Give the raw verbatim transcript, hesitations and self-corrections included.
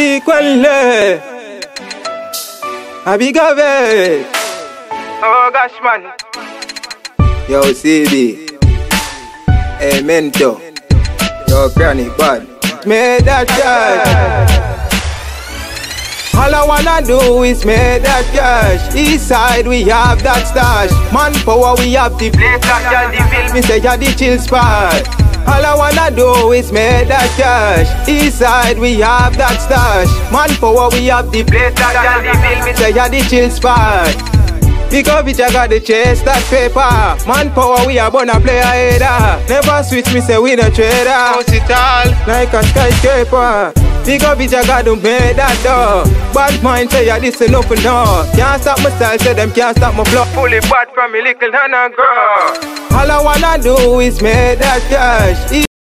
Frequently I Bigovic. Oh gosh, man. Yo, C B. Hey, Mento. Yo, Chronic Bad. Made that cash. All I wanna do is make that cash. East side we have that stash. Manpower we have the Place that y'all the film. me say ya the chill spot. All I wanna do is make that cash. East side we have that stash. Manpower we have the Place that y'all the film. me say ya the chill spot. Bigovic I got the chase that paper. Manpower we a bona player header. Never switch me say we no trader. House it all. Like a skyscraper. Bigovic I got to make that door. Bad mind say ya this enough for no. Can't stop my style, say them can't stop my flow. Fully bad from me little nana girl. All I wanna do is make that cash.